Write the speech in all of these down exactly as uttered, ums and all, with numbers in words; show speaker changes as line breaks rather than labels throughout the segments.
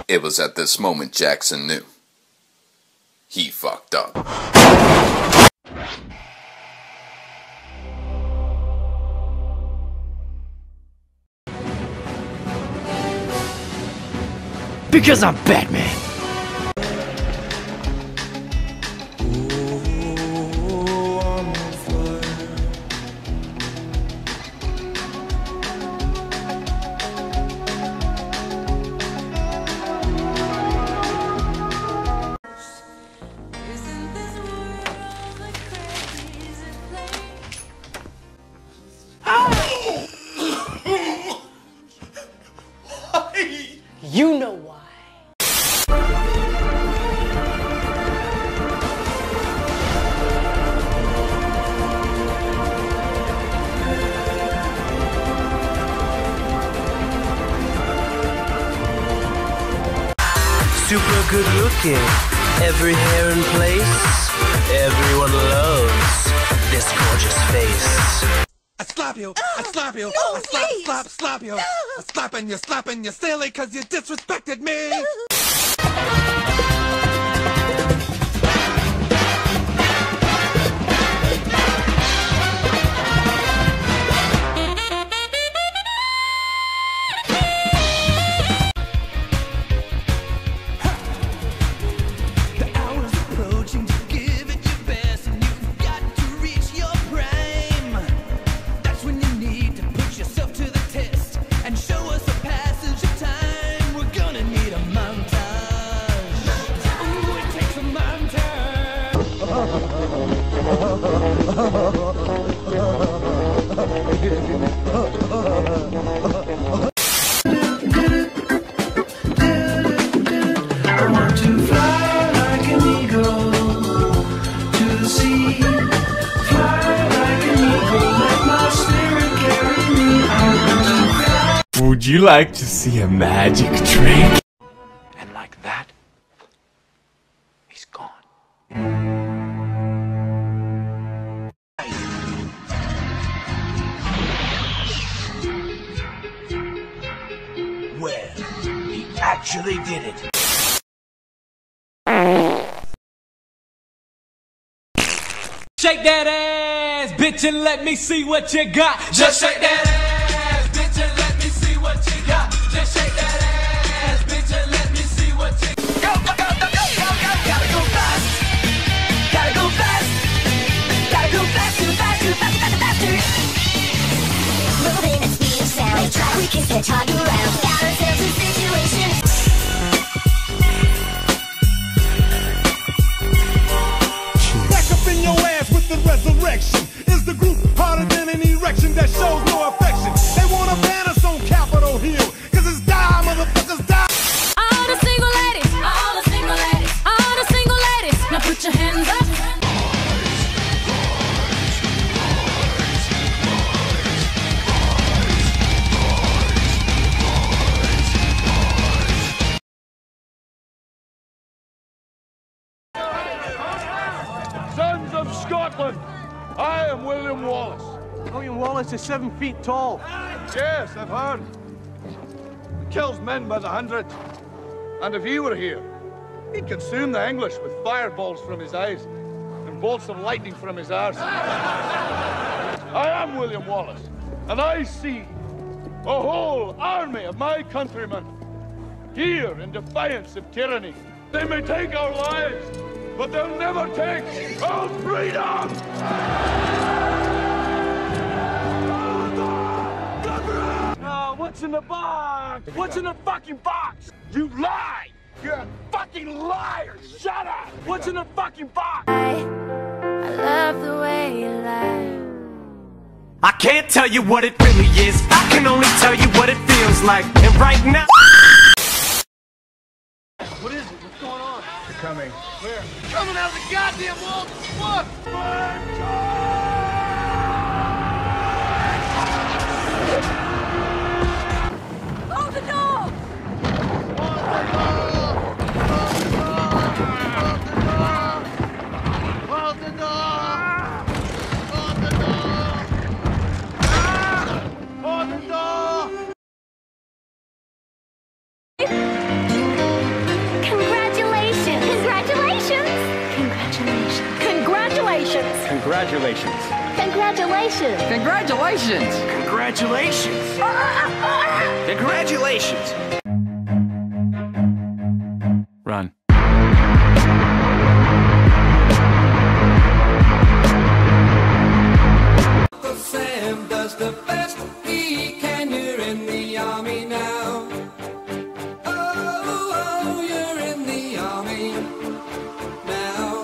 It was at this moment Jackson knew. He fucked up.
Because I'm Batman. You know why.
Super good looking, every hair in place, everyone loves this gorgeous face.
I slap you, I slap you,
No,
I slap,
please.
slap, slap you.
No.
I slapping you, slapping you silly cause you disrespected me.
The hour's approaching to give it your best, and you've got to reach your prime. That's when you need to put yourself to the test and show us a passage of time. We're gonna need a montage. Ooh, it takes a montage.
I want to fly like an eagle to the sea. Fly like an eagle, let my spirit carry me. I want to fly.
Would you like to see a magic trick?
And like that, he's gone.
Well, he actually did it.
Shake that ass, bitch, and let me see what you got. Just shake that ass, bitch, and let me see what you got. Just shake that ass, bitch, and let me see what you got.
Go, go, go, go, go, go, gotta go fast. Gotta go fast. Gotta go faster, faster, faster, faster, faster.
Moving at speed of sound. We can set talk around. Got ourselves a situation.
Back up in your ass with the resurrection. Is the group harder than an erection that shows no affection? They wanna ban us on Capitol Hill, cause it's die, motherfuckers, die.
All the single ladies, all the single ladies, all the single ladies. Now put your hands up.
Sons of Scotland, I am William Wallace.
William Wallace is seven feet tall.
Yes, I've heard. He kills men by the hundred. And if he were here, he'd consume the English with fireballs from his eyes and bolts of lightning from his arse. I am William Wallace, and I see a whole army of my countrymen here in defiance of tyranny. They may take our lives, but they'll never take our freedom!
Oh, what's in the box? What's in the fucking box?
You lie! You're a fucking liar! Shut up!
What's in the fucking box?
I love the way you lie.
I can't tell you what it really is. I can only tell you what it feels like. And right now.
What is it? What's going on?
They're coming.
Where?
Coming out of the goddamn wall! Look!
Hold the door!
Hold the door! Hold the door! Hold the door!
Congratulations.
Congratulations.
Congratulations!
Congratulations. Congratulations. Run.
Uncle Sam does the best he can. You're in the army now. Oh, oh, you're in the army now.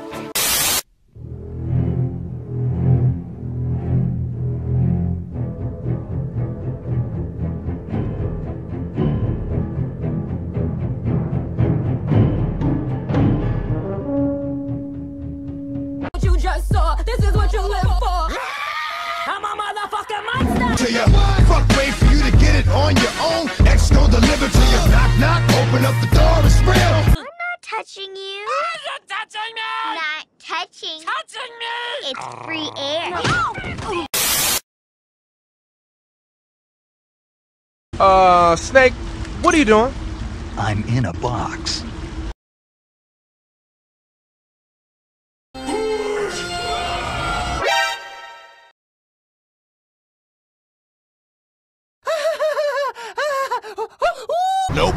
What you just saw, this is what you live for. I'm a motherfucking monster.
To you. Fuck, wait for you to get it on your own. X gon' deliver to you. Knock, knock, open up the door, it's real.
I'm not touching you.
You're touching me.
Not touching.
Touching me.
It's free air.
Uh, Snake, what are you doing?
I'm in a box. Nope.